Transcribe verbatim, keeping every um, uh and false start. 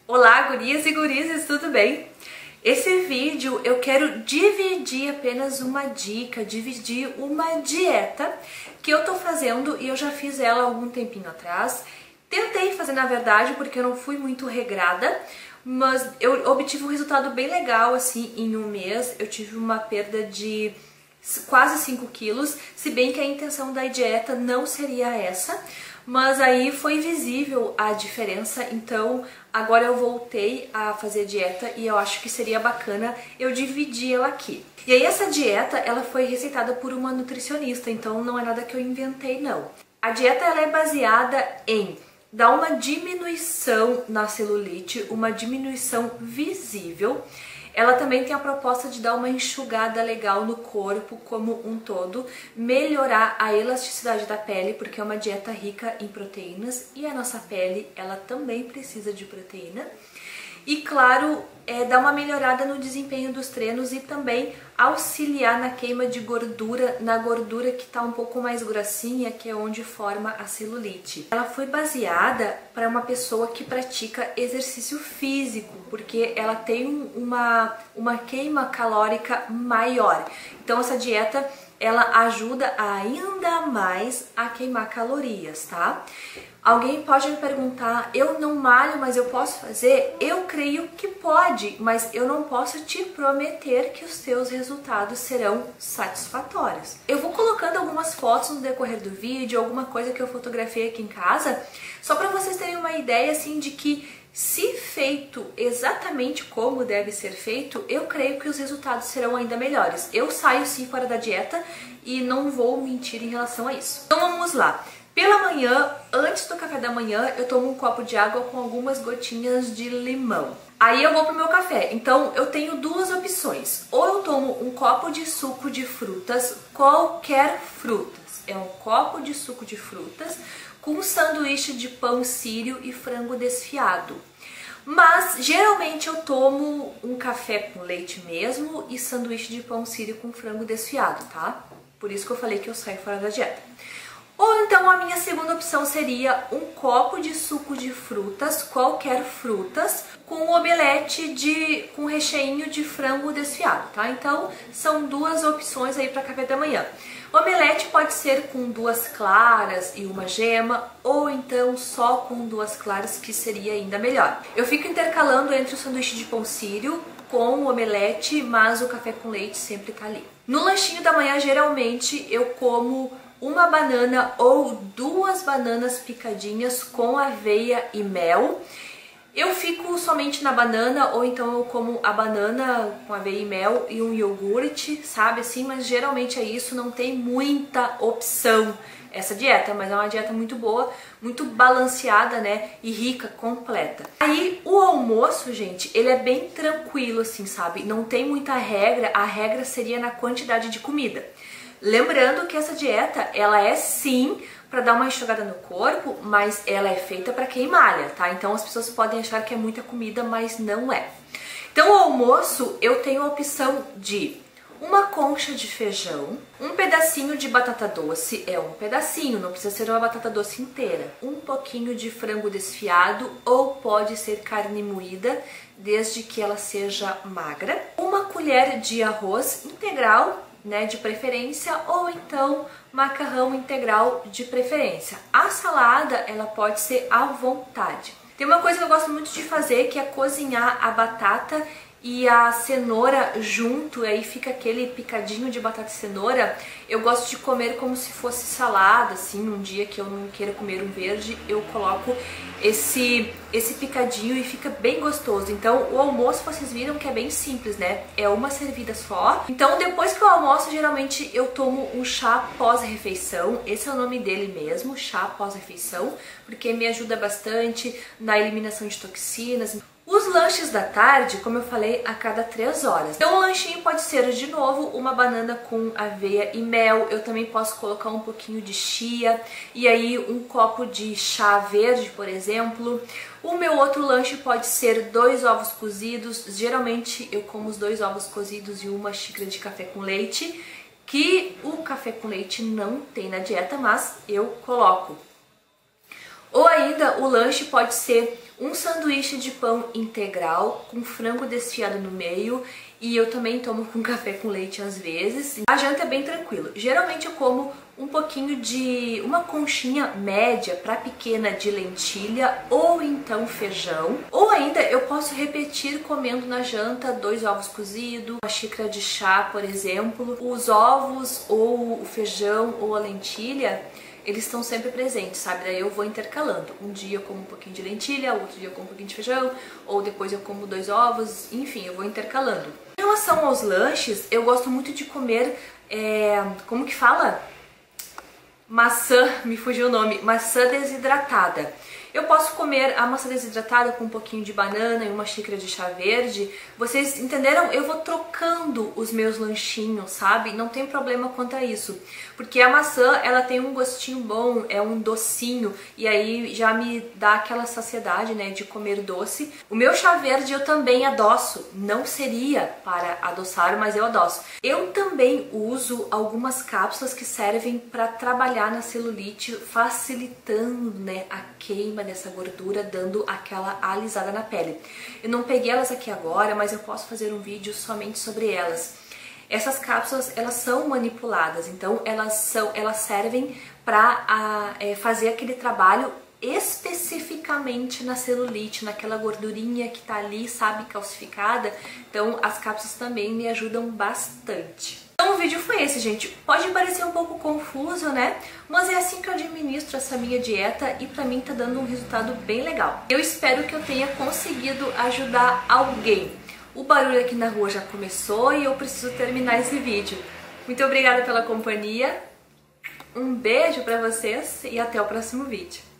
Olá, gurias e gurizes, tudo bem? Esse vídeo eu quero dividir apenas uma dica, dividir uma dieta que eu tô fazendo e eu já fiz ela há algum tempinho atrás. Tentei fazer, na verdade, porque eu não fui muito regrada, mas eu obtive um resultado bem legal, assim, em um mês. Eu tive uma perda de quase cinco quilos, se bem que a intenção da dieta não seria essa, mas aí foi visível a diferença, então agora eu voltei a fazer dieta e eu acho que seria bacana eu dividir ela aqui. E aí essa dieta, ela foi receitada por uma nutricionista, então não é nada que eu inventei não. A dieta ela é baseada em dar uma diminuição na celulite, uma diminuição visível. Ela também tem a proposta de dar uma enxugada legal no corpo como um todo, melhorar a elasticidade da pele, porque é uma dieta rica em proteínas e a nossa pele, ela também precisa de proteína. E claro, é, dar uma melhorada no desempenho dos treinos e também auxiliar na queima de gordura, na gordura que está um pouco mais grossinha, que é onde forma a celulite. Ela foi baseada para uma pessoa que pratica exercício físico, porque ela tem uma, uma queima calórica maior. Então essa dieta ela ajuda ainda mais a queimar calorias, tá? Alguém pode me perguntar, eu não malho, mas eu posso fazer? Eu creio que pode, mas eu não posso te prometer que os seus resultados serão satisfatórios. Eu vou colocando algumas fotos no decorrer do vídeo, alguma coisa que eu fotografei aqui em casa, só para vocês terem uma ideia assim de que se feito exatamente como deve ser feito, eu creio que os resultados serão ainda melhores. Eu saio sim fora da dieta e não vou mentir em relação a isso. Então vamos lá. Pela manhã, antes do café da manhã, eu tomo um copo de água com algumas gotinhas de limão. Aí eu vou pro meu café. Então eu tenho duas opções. Ou eu tomo um copo de suco de frutas, qualquer frutas. É um copo de suco de frutas com um sanduíche de pão sírio e frango desfiado. Mas geralmente eu tomo um café com leite mesmo e sanduíche de pão sírio com frango desfiado, tá? Por isso que eu falei que eu saio fora da dieta. Ou então a minha segunda opção seria um copo de suco de frutas, qualquer frutas, com um omelete de, com recheinho de frango desfiado, tá? Então são duas opções aí para café da manhã. Omelete pode ser com duas claras e uma gema, ou então só com duas claras, que seria ainda melhor. Eu fico intercalando entre o sanduíche de pão sírio com o omelete, mas o café com leite sempre tá ali. No lanchinho da manhã, geralmente, eu como uma banana ou duas bananas picadinhas com aveia e mel. Eu fico somente na banana, ou então eu como a banana com aveia e mel e um iogurte, sabe assim? Mas geralmente é isso, não tem muita opção essa dieta, mas é uma dieta muito boa, muito balanceada, né? E rica, completa. Aí o almoço, gente, ele é bem tranquilo assim, sabe? Não tem muita regra, a regra seria na quantidade de comida. Lembrando que essa dieta, ela é sim para dar uma enxugada no corpo, mas ela é feita para quem malha, tá? Então as pessoas podem achar que é muita comida, mas não é. Então o almoço, eu tenho a opção de uma concha de feijão, um pedacinho de batata doce, é um pedacinho, não precisa ser uma batata doce inteira, um pouquinho de frango desfiado ou pode ser carne moída, desde que ela seja magra, uma colher de arroz integral, né, de preferência, ou então macarrão integral de preferência. A salada, ela pode ser à vontade. Tem uma coisa que eu gosto muito de fazer, que é cozinhar a batata e a cenoura junto, aí fica aquele picadinho de batata e cenoura. Eu gosto de comer como se fosse salada, assim, um dia que eu não queira comer um verde, eu coloco esse, esse picadinho e fica bem gostoso. Então o almoço vocês viram que é bem simples, né? É uma servida só. Então depois que eu almoço, geralmente eu tomo um chá pós-refeição, esse é o nome dele mesmo, chá pós-refeição, porque me ajuda bastante na eliminação de toxinas. Os lanches da tarde, como eu falei, a cada três horas. Então o lanchinho pode ser, de novo, uma banana com aveia e mel. Eu também posso colocar um pouquinho de chia e aí um copo de chá verde, por exemplo. O meu outro lanche pode ser dois ovos cozidos. Geralmente eu como os dois ovos cozidos e uma xícara de café com leite, que o café com leite não tem na dieta, mas eu coloco. Ou ainda o lanche pode ser um sanduíche de pão integral com frango desfiado no meio, e eu também tomo com café com leite às vezes. A janta é bem tranquila. Geralmente eu como um pouquinho de uma conchinha média para pequena de lentilha ou então feijão. Ou ainda eu posso repetir comendo na janta dois ovos cozidos, uma xícara de chá, por exemplo. Os ovos ou o feijão ou a lentilha, eles estão sempre presentes, sabe? Daí eu vou intercalando. Um dia eu como um pouquinho de lentilha, outro dia eu como um pouquinho de feijão, ou depois eu como dois ovos, enfim, eu vou intercalando. Em relação aos lanches, eu gosto muito de comer, é, como que fala? Maçã, me fugiu o nome, maçã desidratada. Eu posso comer a maçã desidratada com um pouquinho de banana e uma xícara de chá verde. Vocês entenderam? Eu vou trocando os meus lanchinhos, sabe? Não tem problema quanto a isso. Porque a maçã, ela tem um gostinho bom, é um docinho, e aí já me dá aquela saciedade, né, de comer doce. O meu chá verde eu também adoço. Não seria para adoçar, mas eu adoço. Eu também uso algumas cápsulas que servem para trabalhar na celulite, facilitando, né, a queima dessa gordura, dando aquela alisada na pele. Eu não peguei elas aqui agora, mas eu posso fazer um vídeo somente sobre elas. Essas cápsulas, elas são manipuladas, então elas, são, elas servem para é, fazer aquele trabalho especificamente na celulite, naquela gordurinha que tá ali, sabe, calcificada. Então as cápsulas também me ajudam bastante. Então o vídeo foi esse, gente. Pode parecer um pouco confuso, né? Mas é assim que eu administro essa minha dieta e pra mim tá dando um resultado bem legal. Eu espero que eu tenha conseguido ajudar alguém. O barulho aqui na rua já começou e eu preciso terminar esse vídeo. Muito obrigada pela companhia, um beijo pra vocês e até o próximo vídeo.